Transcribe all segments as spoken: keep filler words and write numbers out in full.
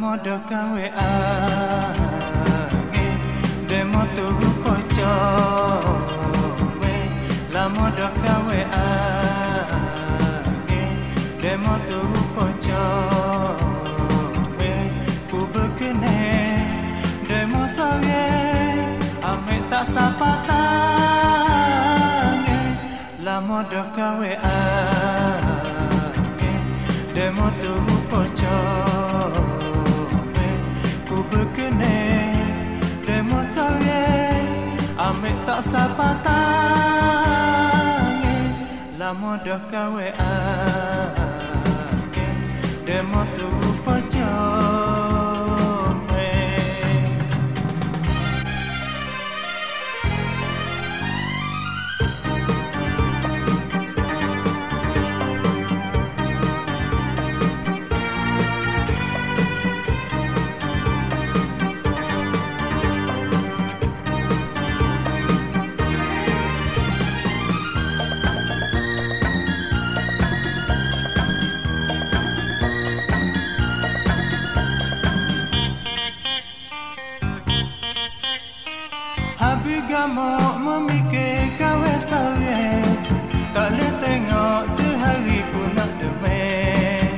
moda kawe age demo tu pocho we la moda kawe age demo tu pocho we ku bekene demo sawe ame tak sapatang la moda kawe age demo tu pocho ame tak sapatang la moda kawe age demo tu pocho Habigamo memikir kawe sawe tak le tengok sehari ku nak demam.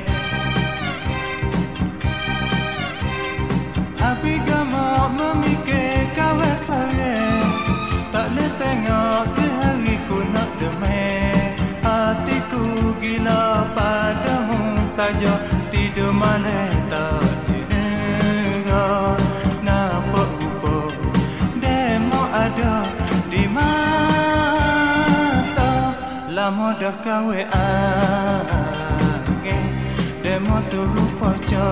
Habigamo memikir kawe sawe tak le tengok sehari ku nak demam. Hatiku gila padamu saja tidur malam tak didengar. Ada di mata la moda kawe age demo tu pocho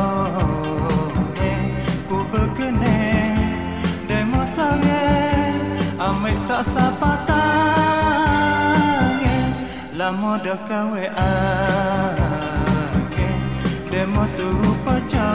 ku bekene demo sawe ame tak sapatang la moda kawe age demo tu pocho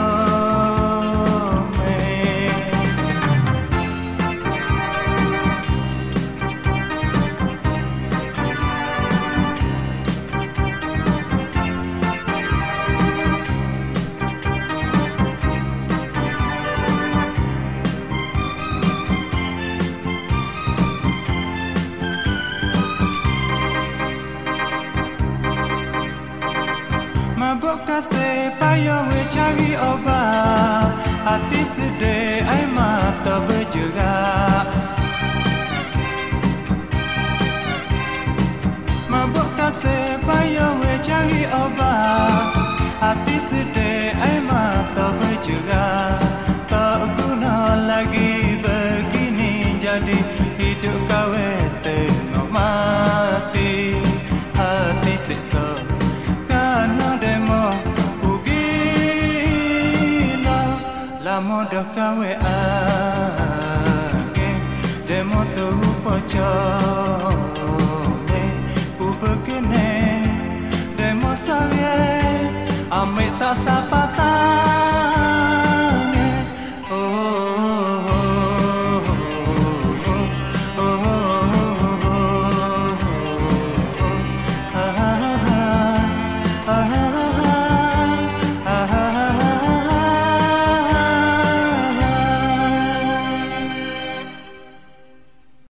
mabuk kasih payah we cari obat hati sedih air mata bergerak. Mabuk kasih payah we cari obat hati sedih air mata bergerak. Tak guna lagi begini jadi hidup kawe tengok mati hati seksa la moda kawe age demo tu pocho